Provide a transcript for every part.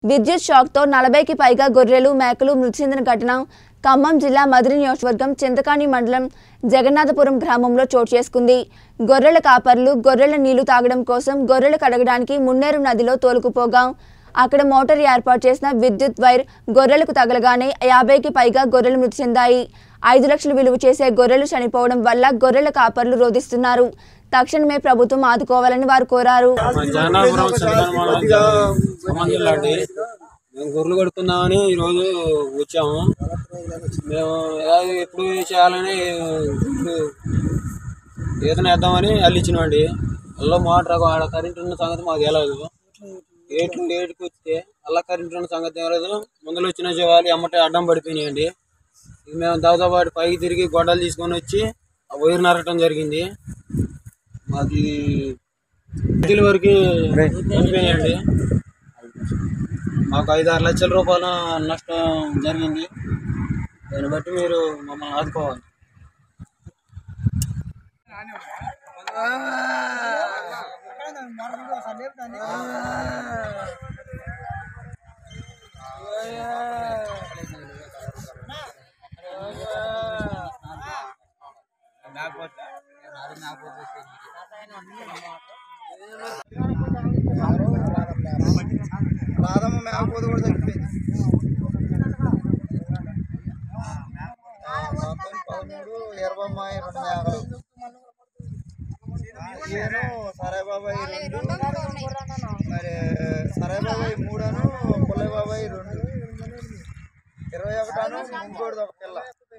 విద్యుత్ షాక్తో 40కి పైగా గొర్రెలు మేకలు మృతి చెందిన ఘటన ఖమ్మం జిల్లా మదిరి నియోజకవర్గం చింతకాని మండలం జగన్నాథపురం గ్రామంలో చోటు చేసుకుంది. గొర్రెల కాపర్లు గొర్రెల నీళ్లు తాగడం కోసం గొర్రెలు కడగడానికి మున్నేరు నదిలో తోలుకుపోగా అక్కడ మోటార్ ఏర్పాటు చేసిన విద్యుత్ వైర్ గొర్రెలకు తగలగానే 50కి పైగా గొర్రెలు మృతి చెందాయి. 5 లక్షలు విలువ చేసే గొర్రెలు చనిపోవడం వల్ల గొర్రెల కాపర్లు రోధిస్తున్నారు. తక్షణమే ప్రభుత్వం ఆదుకోవాలని వారు కోరారు. మేము గొర్రెలు కడుక్కుందామని ఈరోజు వచ్చాము. మేము ఎప్పుడు చేయాలని ఈతన వేద్దామని అల్లిచ్చినామండి. అల్లా మోటార్ ఆడ కరెంట్ ఉన్న సంగతి మాకు తెలియదు. ఏటుకి వస్తే అల్లా కరెంట్ ఉన్న సంగతి తెలియదు. ముందులో వచ్చిన చేయాలి అమ్మటే అడ్డం పడిపోయినాయండి. మేము దాదాపు పాటు పైకి తిరిగి గొడ్డలు తీసుకొని వచ్చి ఆ వైర్ నరకటం జరిగింది. మాది వీటి వరకు చనిపోయాయండి. మాకు 5-6 లక్షల రూపాయల నష్టం జరిగింది. దాన్ని బట్టి మీరు మమ్మల్ని ఆదుకోవాలి. రాధమ్మ మేకపోతే కూడా చనిపోయింది. 13, 20 మేకలు. నేను సరాయిబాబాయి 2, మరి సరాయిబాబాయి 3, పుల్లయ్యబాబాయి 2, 21 ఇంకోటిది ఒక పిల్ల.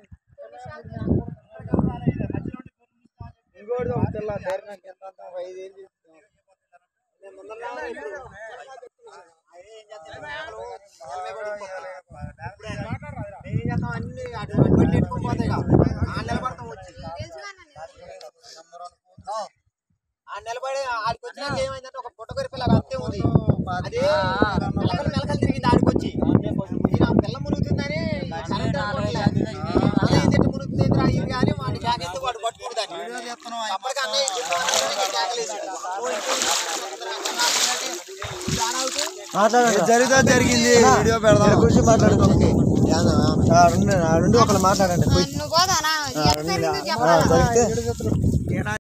ఇంకోటిది ఒక పిల్ల ధైర్యానికి ఎంత 5 ఏళ్ళు తీసుకున్నాం. నిలబడి ఆడికి వచ్చినాక ఏమైందంటే ఒక పుట్టగొరి పిల్ల అంతే ఉంది. అదే నెలకలు తిరిగింది ఆడికొచ్చి. నేను ఆ పిల్ల మునుగుతుందని కరెంట్ మునుగుతుంది కానీ వాడి జాగ్రత్త వాడు పట్టుకుంటు దాన్ని అప్పటికి జరిగింది వీడియో పెడదాం గురించి మాట్లాడుతుంది. ఒకళ్ళు మాట్లాడండి.